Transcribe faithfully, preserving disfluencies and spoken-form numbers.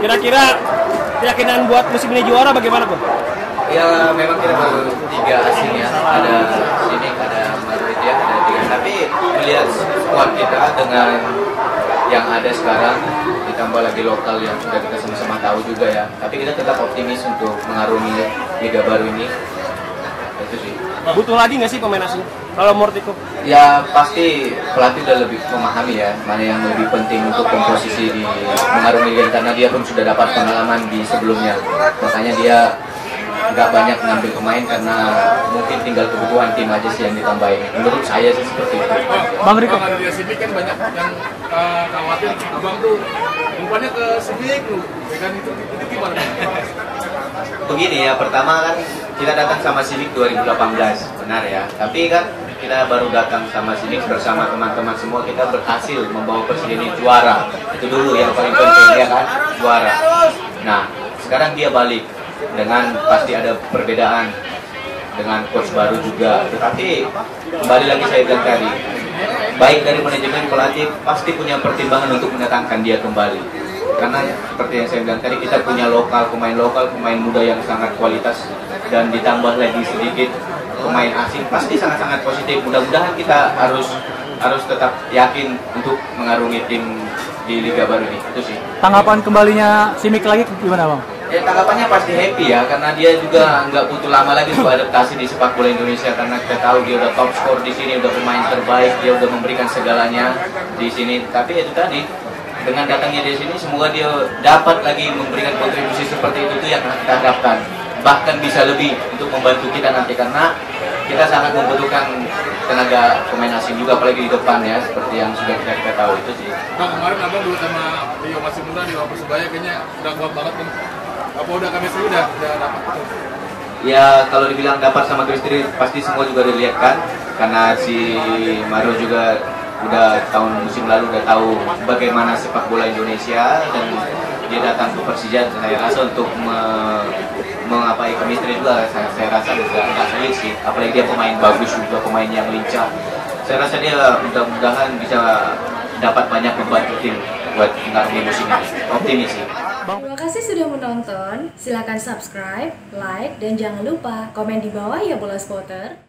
Kira-kira keyakinan buat musim ini juara bagaimana, Bro? Ya memang kita baru tiga asing ya, ada sini, ada Madrid ya, ada tiga. Tapi melihat squad kita dengan yang ada sekarang, ditambah lagi lokal yang sudah kita sama-sama tahu juga ya. Tapi kita tetap optimis untuk mengarungi Liga baru ini. Itu sih. Butuh lagi nggak sih pemain asing? Kalau Mortico? Ya pasti pelatih udah lebih memahami ya mana yang lebih penting untuk komposisi di mengarungi Liga karena dia pun sudah dapat pengalaman di sebelumnya. Makanya dia nggak banyak ngambil pemain karena mungkin tinggal kebutuhan tim aja sih yang ditambahin. Menurut saya sih seperti itu. Bang Riko, kalau di sini kan banyak yang uh, khawatir abang tuh umpannya ke Civic lu, ya kan itu itu gimana? Begini ya, pertama kan kita datang sama Civic dua ribu delapan belas, benar ya. Tapi kan kita baru datang sama Civic bersama teman-teman semua, kita berhasil membawa Persija ini juara. Itu dulu yang paling penting ya kan, juara. Nah, sekarang dia balik dengan pasti ada perbedaan dengan coach baru juga. Tetapi kembali lagi saya bilang tadi, baik dari manajemen pelatih pasti punya pertimbangan untuk mendatangkan dia kembali. Karena seperti yang saya bilang tadi, kita punya lokal, pemain lokal, pemain muda yang sangat kualitas, dan ditambah lagi sedikit pemain asing, pasti sangat-sangat positif. Mudah-mudahan kita harus harus tetap yakin untuk mengarungi tim di Liga baru ini. Itu sih. Tanggapan kembalinya Simic lagi gimana, Bang? Ya tanggapannya pasti happy ya, karena dia juga nggak butuh lama lagi untuk adaptasi di sepak bola Indonesia, karena kita tahu dia udah top skor di sini, udah pemain terbaik, dia udah memberikan segalanya di sini. Tapi itu tadi, dengan datangnya di sini, semoga dia dapat lagi memberikan kontribusi seperti itu tuh yang kita harapkan. Bahkan bisa lebih untuk membantu kita nanti, karena kita sangat membutuhkan tenaga pemain asing juga, apalagi di depan ya, seperti yang sudah kita, kita tahu itu sih. Bang, kemarin abang dulu sama Rio masih muda di luar Persebaya kayaknya udah kuat banget kan? Apa udah kami sendiri udah udah dapat itu? Ya kalau dibilang dapat sama Kristri pasti semua juga dilihat kan, karena si Mario juga udah tahun musim lalu udah tahu bagaimana sepak bola Indonesia, dan dia datang ke Persija, saya rasa untuk me, mengapai chemistry juga saya, saya rasa juga nggak sulit sih, apalagi dia pemain bagus juga, pemain yang lincah. Saya rasa dia mudah-mudahan bisa dapat banyak membantu tim buat mengarungi musim ini. Optimis sih. Terima kasih sudah menonton. Silakan subscribe, like, dan jangan lupa komen di bawah ya Bola Spotter.